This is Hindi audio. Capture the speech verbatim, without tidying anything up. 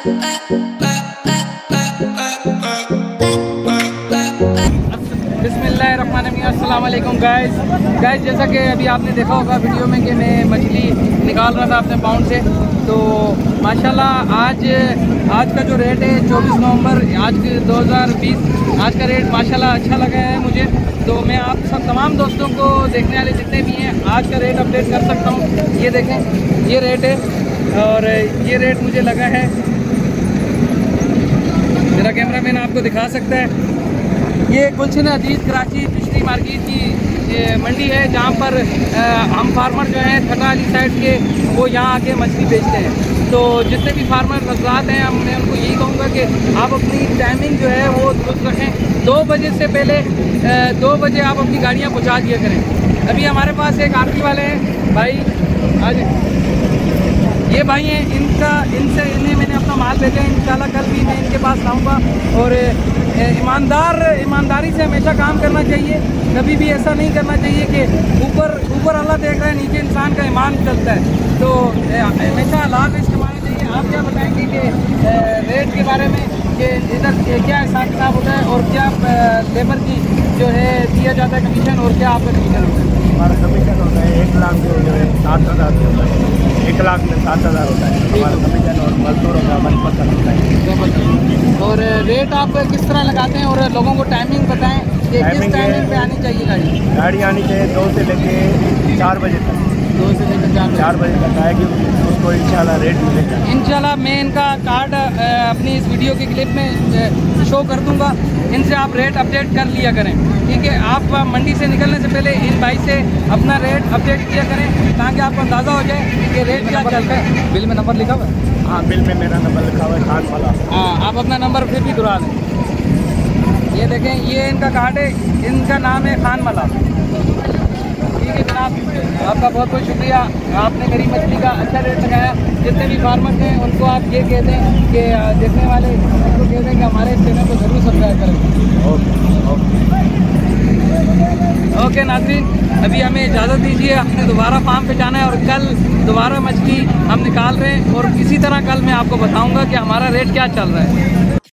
बिस्मिल्लाहिर्रहमानिर्रहीम। अस्सलाम वालेकुम गाइस गाइस जैसा कि अभी आपने देखा होगा वीडियो में कि मैं मछली निकाल रहा था अपने पाउंड से। तो माशाल्लाह आज आज का जो रेट है चौबीस नवंबर आज के दो हज़ार बीस आज का रेट माशाल्लाह अच्छा लगा है मुझे। तो मैं आप सब तमाम दोस्तों को देखने वाले जितने भी हैं आज का रेट अपडेट कर सकता हूँ। ये देखें ये रेट है और ये रेट मुझे लगा है, मेरा कैमरामैन आपको दिखा सकता है। ये गुलशन अजीज कराची फिशरी मार्केट की मंडी है जहाँ पर आ, हम फार्मर जो हैं ठटा वाली साइड के वो यहाँ आके मछली बेचते हैं। तो जितने भी फार्मर हज़रात हैं मैं उनको यही कहूँगा कि आप अपनी टाइमिंग जो है वो दुरुस्त रखें। दो बजे से पहले आ, दो बजे आप अपनी गाड़ियाँ पहुँचा दिया करें। अभी हमारे पास एक आरती वाले हैं भाई, आज ये भाई हैं, इनका इनसे इन्हें मैंने अपना माल भेजा है। इंशाल्लाह कल भी मैं इनके पास आऊँगा। और ईमानदार ईमानदारी से हमेशा काम करना चाहिए, कभी भी ऐसा नहीं करना चाहिए कि ऊपर ऊपर अल्लाह देख रहा है नीचे इंसान का ईमान चलता है। तो हमेशा हलाल रिस्क कमाना चाहिए। आप क्या बताएंगे कि रेट के बारे में कि इधर क्या हिसाब किताब होता है और क्या लेबर की जो है दिया जाता है कमीशन और क्या आपका कमीशन होता है? हमारा कमीशन होता है एक लाख में जो है सात हज़ार होता है, एक लाख में सात हज़ार होता है हमारा कमीशन और मजदूरों का मन पसंद होता है। और रेट आप किस तरह लगाते हैं और लोगों को टाइमिंग बताएं कि किस टाइमिंग पे आनी चाहिए गाड़ी? गाड़ी आनी चाहिए दो से लेके चार बजे तक, दो से लेकर चार चार बजे तक आएगी, उसको इंशाल्लाह रेट मिलेगा। इंशाल्लाह मैं इनका कार्ड अपनी इस वीडियो की क्लिप में शो कर दूंगा। इनसे आप रेट अपडेट कर लिया करें, ठीक है? आप मंडी से निकलने से पहले इन भाई से अपना रेट अपडेट किया करें ताकि आपको अंदाज़ा हो जाए कि रेट क्या चल रहा है। बिल में नंबर लिखा हुआ है? हाँ, बिल में मेरा नंबर लिखा हुआ है खान वाला। हाँ, आप अपना नंबर फिर भी दोहरा दें। ये देखें ये इनका कार्ड है, इनका नाम है खान वाला। ठीक है जनाब, आपका बहुत बहुत शुक्रिया, आपने मेरी मछली का अच्छा रेट लगाया। जितने भी फार्मर्स हैं उनको आप ये कह दें कि देखने वाले उनको कह दें कि हमारे चैनल को ज़रूर सब्सक्राइब करें। ओके ओके ओके नाज़रीन, अभी हमें इजाज़त दीजिए, हमने दोबारा फार्म पे जाना है और कल दोबारा मछली हम निकाल रहे हैं और इसी तरह कल मैं आपको बताऊँगा कि हमारा रेट क्या चल रहा है।